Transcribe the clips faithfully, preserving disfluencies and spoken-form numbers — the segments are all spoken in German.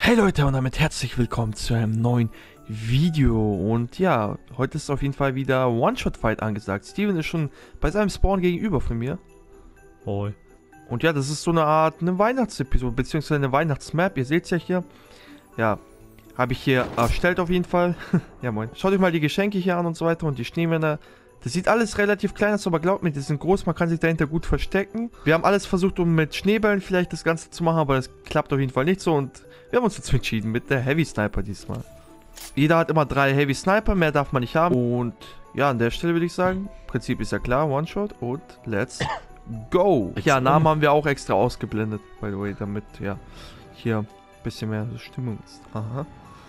Hey Leute und damit herzlich willkommen zu einem neuen Video. Und ja, heute ist auf jeden Fall wieder One-Shot-Fight angesagt. Steven ist schon bei seinem Spawn gegenüber von mir. Hoi. Und ja, das ist so eine Art eine Weihnachtsepisode, beziehungsweise eine Weihnachtsmap. Ihr seht es ja hier. Ja, habe ich hier erstellt auf jeden Fall. Ja moin. Schaut euch mal die Geschenke hier an und so weiter und die Schneemänner. Das sieht alles relativ klein aus, aber glaubt mir, die sind groß, man kann sich dahinter gut verstecken. Wir haben alles versucht, um mit Schneebällen vielleicht das Ganze zu machen, aber das klappt auf jeden Fall nicht so. Und wir haben uns dazu entschieden, mit der Heavy Sniper diesmal. Jeder hat immer drei Heavy Sniper, mehr darf man nicht haben. Und ja, an der Stelle würde ich sagen, Prinzip ist ja klar, One-Shot und let's go. Ja, Namen haben wir auch extra ausgeblendet, by the way, damit ja hier ein bisschen mehr Stimmung ist. Aha.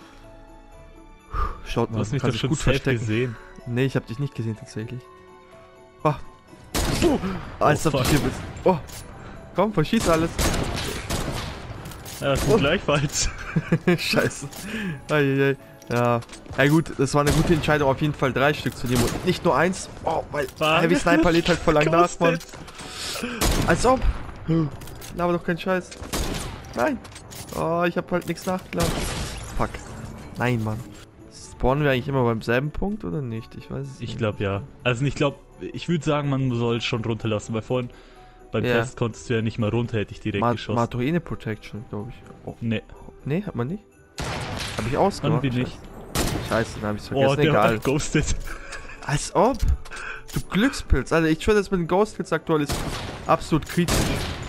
Schaut mal, du hast mich kann doch sich schon gut safe verstecken. gesehen. Nee, ich habe dich nicht gesehen tatsächlich. Oh. Oh. Als ob du hier bist. Oh. Komm, verschieß alles. Ja, du Oh. gleichfalls. Scheiße. Eieiei. Ja. Ja gut, das war eine gute Entscheidung, auf jeden Fall drei Stück zu nehmen und nicht nur eins. Oh, weil Ah, Heavy Sniper lädt halt voll lang nach, Ghosted. Mann. Als ob. Aber doch kein Scheiß. Nein. Oh, ich habe halt nichts nachgeladen. Fuck. Nein, Mann. Spawnen wir eigentlich immer beim selben Punkt oder nicht? Ich weiß es nicht. Ich glaube ja. Also ich glaube, ich würde sagen, man soll es schon runterlassen, weil vorhin beim Ja. Test konntest du ja nicht mal runter, hätte ich direkt Ma geschossen. Matoene Protection, glaube ich. Oh. Nee, Nee, hat man nicht? Hab ich ausgemacht? irgendwie nicht. Scheiße, dann hab ich's vergessen. Oh, der Egal. war ghosted. Als ob. Du Glückspilz. Alter, ich schwöre, das mit dem Ghostpilz aktuell ist absolut kritisch.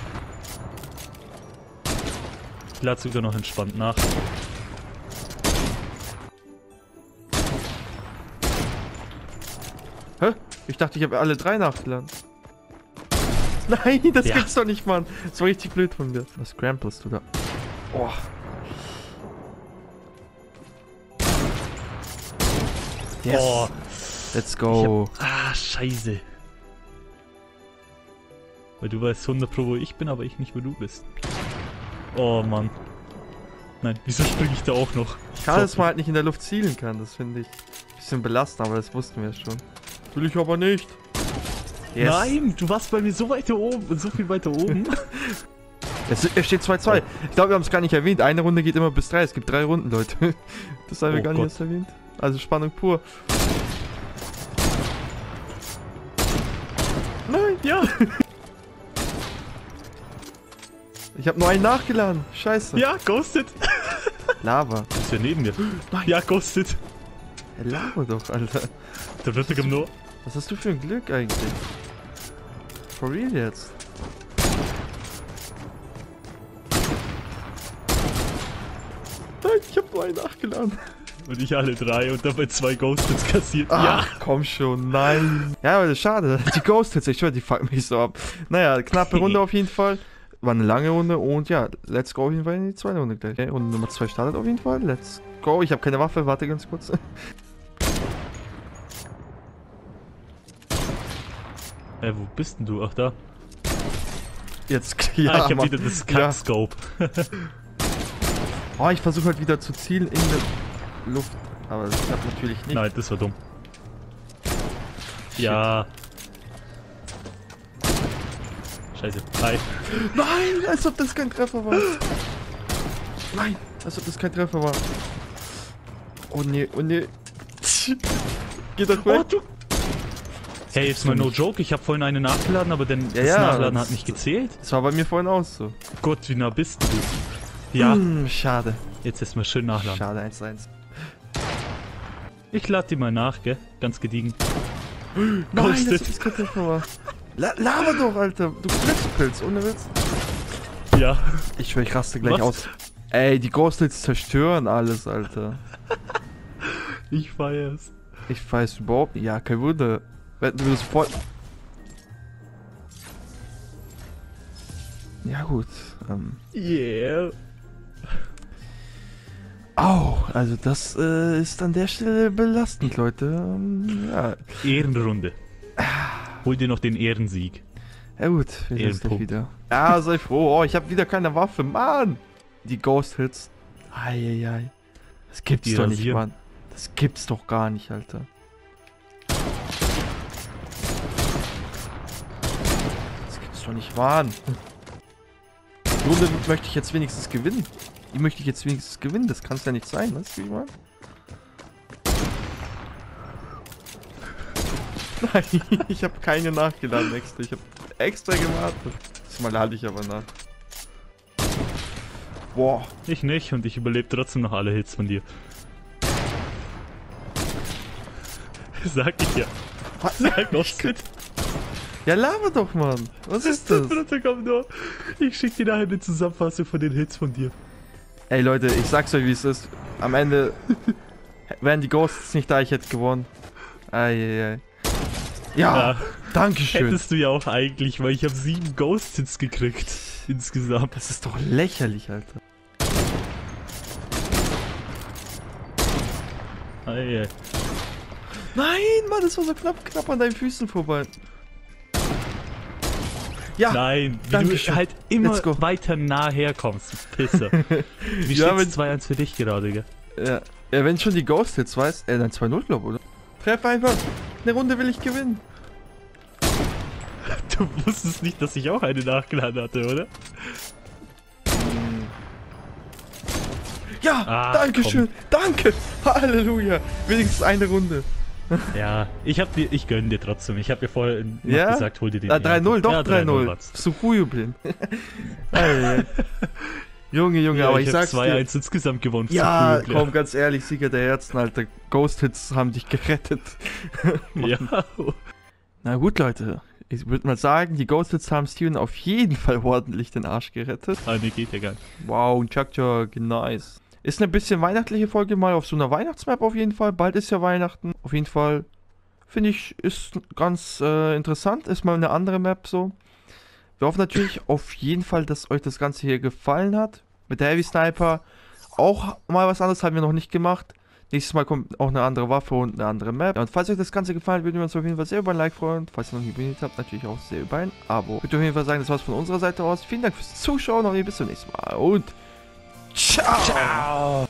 Ich lade sogar noch entspannt nach. Hä? Ich dachte, ich habe alle drei nachgeladen. Nein, das Ja. gibt's doch nicht, Mann. Das war richtig blöd von dir. Was scramblest du da? Oh. Yes. Oh, Let's go. ich hab, ah, scheiße. Weil du weißt hundert Pro, wo ich bin, aber ich nicht, wo du bist. Oh, Mann. Nein, wieso springe ich da auch noch? Schade, dass man halt nicht in der Luft zielen kann. Das finde ich ein bisschen belastend, aber das wussten wir schon. Will ich aber nicht. Yes. Nein, du warst bei mir so weit oben, so viel weiter oben. Es, es steht zwei zwei. Ich glaube, wir haben es gar nicht erwähnt. Eine Runde geht immer bis drei. Es gibt drei Runden, Leute. Das haben wir Oh gar Gott. nicht erst erwähnt. Also Spannung pur. Nein, Ja, ich habe nur einen nachgeladen. Scheiße. ja, ghosted. Lava. Das ist ja neben mir. Nein. Ja, ghosted. Ja, Lava doch, Alter. Der dritte kommt nur. Was hast du für ein Glück eigentlich? For real jetzt? Nein, ich habe nur einen nachgeladen. Und ich alle drei und dabei zwei Ghosteds kassiert. Ah, Ja. komm schon, nein. Ja, aber das ist schade. Die Ghosteds, ich schwör, die fucken mich so ab. Naja, knappe Runde auf jeden Fall. War eine lange Runde und ja, let's go auf jeden Fall in die zweite Runde gleich. Okay, Runde Nummer zwei startet auf jeden Fall. Let's go. Ich habe keine Waffe, warte ganz kurz. Äh, wo bist denn du? Ach, da. Jetzt, ja, ah, ich hab Mann. wieder das Ja. Kack-Scope. Oh, ich versuche halt wieder zu zielen in der Luft. Aber das klappt natürlich nicht. Nein, das war dumm. Shit. Ja. Scheiße. Hi. Nein, als ob das kein Treffer war. Nein, als ob das kein Treffer war. Oh nee, oh nee. Geh doch Oh, weg. du. Hey, jetzt mal no joke. Ich habe vorhin eine nachgeladen, aber denn Ja, das ja, Nachladen das- hat nicht gezählt. Das war bei mir vorhin auch so. Gott, wie nah bist du? Ja, Hm, schade. jetzt erstmal schön nachladen. Schade, eins eins. Ich lade dir mal nach, gell? Ganz gediegen. Nein, Ghosted. das ist kein Treffer war. La Lava doch, Alter. Du Glückspilz, ohne Witz. Ja. Ich schwör, ich raste gleich Was? aus. Ey, die Ghosteds zerstören alles, Alter. Ich feier's. Ich weiß überhaupt nicht. Ja, kein Wunder. Wetten wir das voll. Ja, gut. Ähm. Yeah. Au, also das äh, ist an der Stelle belastend, Leute. Ähm, ja. Ehrenrunde. Hol dir noch den Ehrensieg. Ja gut, wir sehen uns gleich Ehrenpunkt. wieder. Ja, sei froh. Oh, ich habe wieder keine Waffe. Mann! Die Ghost-Hits. Eieiei. Das gibt's Die doch nicht, rasieren. Mann. Das gibt's doch gar nicht, Alter. Das gibt's doch nicht, Mann. Die Runde möchte ich jetzt wenigstens gewinnen. Die möchte ich jetzt wenigstens gewinnen. Das kann es ja nicht sein, weißt du, wie ich meine? Nein, ich habe keine nachgeladen extra. Ich habe extra gewartet. Diesmal lade ich aber nach. Boah. Ich nicht und ich überlebe trotzdem noch alle Hits von dir. Sag ich ja. Was? Sag Ghost Hit. Ja, laber doch, Mann. Was ist das? Komm nur. Ich schick dir nachher eine Zusammenfassung von den Hits von dir. Ey, Leute, ich sag's euch, wie es ist. Am Ende wären die Ghosts nicht da, ich hätte gewonnen. Eieiei. Ja, Ja, dankeschön. hättest du ja auch eigentlich, weil ich habe sieben Ghost-Hits gekriegt. Insgesamt. Das ist doch lächerlich, Alter. Ei, ei. Nein, Mann, das war so knapp, knapp an deinen Füßen vorbei. Ja, Nein, wie Dankeschön. du halt immer Let's go. weiter nah herkommst, Pisser. Wie Ja, steht's wenn- zwei eins für dich gerade, gell? ja, ja, wenn schon die Ghost jetzt weißt, äh, dann zwei null, glaube ich, oder? Treff einfach. Eine Runde will ich gewinnen. Du wusstest nicht, dass ich auch eine nachgeladen hatte, oder? Ja, Ah, dankeschön, danke. Halleluja. Wenigstens eine Runde. Ja, ich hab dir, ich gönn dir trotzdem. Ich hab dir vorher noch Ja? gesagt, hol dir den. Ah, drei null, doch ja, drei null. war's. Suchujubeln. Junge, Junge, Ja, aber ich, ich hab sag's zwei dir. eins insgesamt gewonnen. Ja, Zu früh, komm, ganz ehrlich, Sieger der Herzen, Alter. Ghost-Hits haben dich gerettet. Ja. Na gut, Leute. Ich würde mal sagen, die Ghost-Hits haben Steven auf jeden Fall ordentlich den Arsch gerettet. Ah, nee, geht ja gar nicht. Wow, ein Chuck-Chuck, nice. Ist eine bisschen weihnachtliche Folge mal auf so einer Weihnachtsmap auf jeden Fall. Bald ist ja Weihnachten. Auf jeden Fall, finde ich, ist ganz äh, interessant. Ist mal eine andere Map so. Wir hoffen natürlich auf jeden Fall, dass euch das Ganze hier gefallen hat. Mit der Heavy Sniper auch mal was anderes haben wir noch nicht gemacht. Nächstes Mal kommt auch eine andere Waffe und eine andere Map. Ja, und falls euch das Ganze gefallen hat, würden wir uns auf jeden Fall sehr über ein Like freuen. Falls ihr noch nicht abonniert habt, natürlich auch sehr über ein Abo. Ich würde auf jeden Fall sagen, das war's von unserer Seite aus. Vielen Dank fürs Zuschauen und bis zum nächsten Mal. Und ciao! Ciao!